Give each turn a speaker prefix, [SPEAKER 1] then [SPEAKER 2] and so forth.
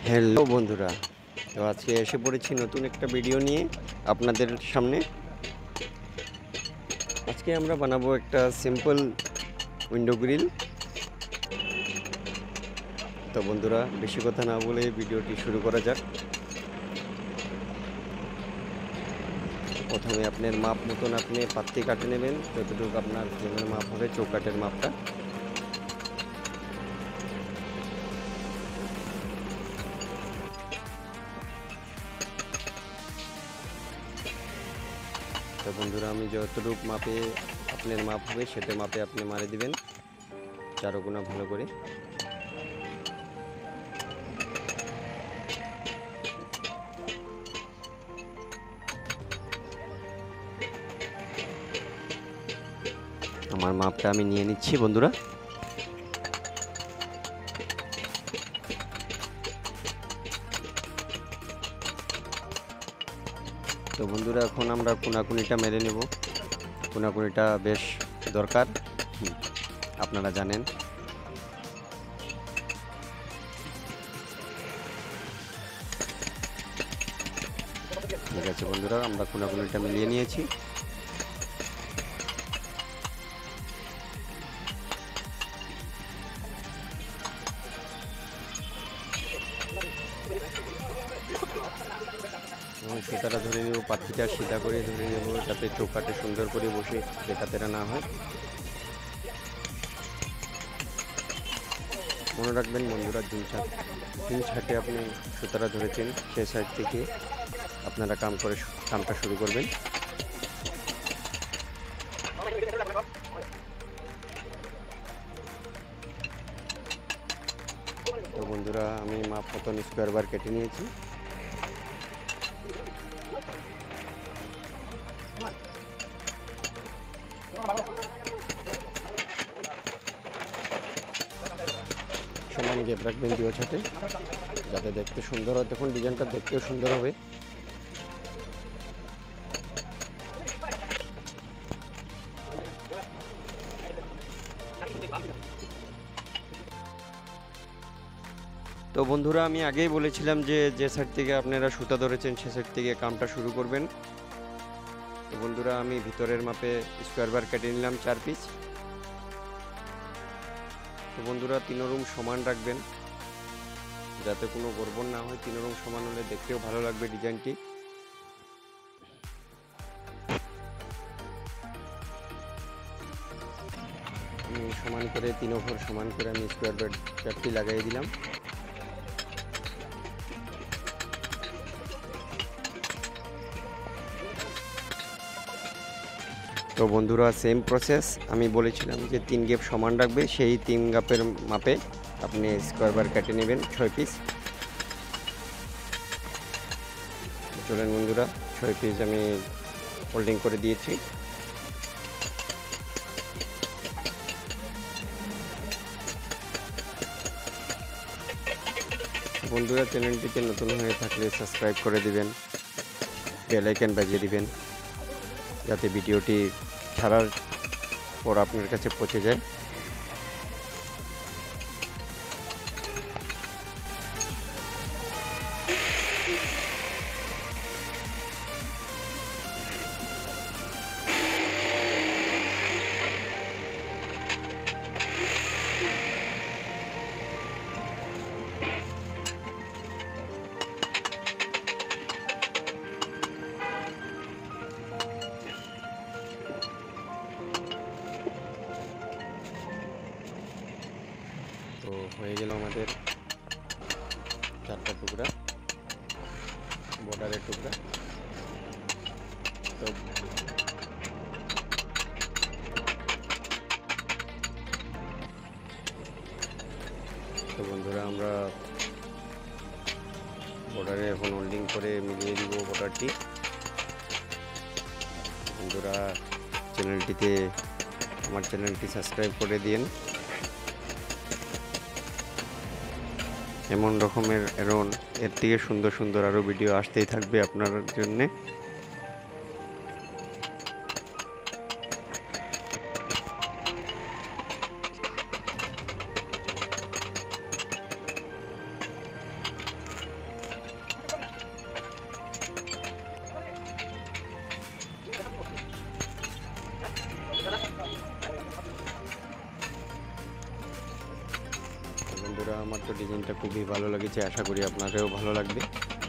[SPEAKER 1] Hello বন্ধুরা, তো আজকে এসে পড়েছি নতুন একটা ভিডিও নিয়ে আপনাদের সামনে। আজকে আমরা বানাবো একটা সিম্পল উইন্ডো গ্রিল। তো বন্ধুরা, বেশি কথা না বলে ভিডিওটি শুরু করা যাক। প্রথমে আপনার মাপ মতন আপনি পাত্তি কাটে নেবেন, যতটুকু আপনার ফ্রেমের মাপ হবে, চৌকাঠের মাপটা। তো বন্ধুরা, আমি যতটুকু মাপে আপনার মাপ হবে সেটা মাপে আপনি মারে দিবেন 4 গুণা ভালো করে। আমার মাপটা আমি নিয়ে নিচ্ছি বন্ধুরা। তো বন্ধুরা, এখন আমরা কোনাকুনিটা মেরে নেব। কোনাকুনিটা বেশ দরকার, আপনারা জানেন। ঠিক আছে বন্ধুরা, আমরা কোনাকুনিটা মিলিয়ে নিয়েছি। এবং সুতাটা ধরে নেব, পাত্তিটা সিধা করে ধরে নেব, যাতে চৌকাটে সুন্দর করে বসে বেকাতেরা না হয়। মনে রাখবেন বন্ধুরা, তিন ছাটে আপনি সুতাটা ধরেছেন, সে সাইড থেকে আপনারা কামটা শুরু করবেন। তো বন্ধুরা, আমি মাপ মতন স্কোয়ার বার কেটে নিয়েছি। সমান গ্যাপ রাখবেন দুই ছাটে, যাতে দেখতে সুন্দর হয়। তখন ডিজাইনটা দেখতেও সুন্দর হবে। তো বন্ধুরা, আমি আগেই বলেছিলাম যে সাইড থেকে আপনারা সুতা ধরেছেন সে সাইড থেকে কামটা শুরু করবেন। তো বন্ধুরা, আমি ভিতরের মাপে স্কোয়ার বার কেটে নিলাম 4 পিস। তো বন্ধুরা, 3 রুম সমান রাখবেন, যাতে কোনো গড়বড় না হয়। 3 রুম সমান হলে দেখতেও ভালো লাগবে ডিজাইনটি। আমি সমান করে 3 ওপর সমান করে আমি স্কোয়ার বার 4টি লাগাই দিলাম। তো বন্ধুরা, সেম প্রসেস। আমি বলেছিলাম যে 3 গ্যাপ সমান রাখবে, সেই 3 গ্যাপের মাপে আপনি স্কোয়ার বার কেটে নেবেন 6 পিস। চলেন বন্ধুরা, 6 পিস আমি হোল্ডিং করে দিয়েছি। বন্ধুরা, চ্যানেলটিতে নতুন হয়ে থাকলে সাবস্ক্রাইব করে দিবেন, বেল আইকন বাজিয়ে দিবেন, যাতে ভিডিওটি ছাড়ার পর আপনার কাছে পৌঁছে যায়। তো হয়ে গেল আমাদের 4টা টুকরা, বর্ডারের টুকরা। তো বন্ধুরা, আমরা বর্ডারে এখন হোল্ডিং করে মিলিয়ে দিব বর্ডারটি। বন্ধুরা, আমার চ্যানেলটি সাবস্ক্রাইব করে দিন। এমন রকমের এর থেকে সুন্দর সুন্দর আরও ভিডিও আসতেই থাকবে আপনার জন্যে। আমার তো ডিজাইনটা খুবই ভালো লেগেছে, আশা করি আপনাদেরও ভালো লাগবে।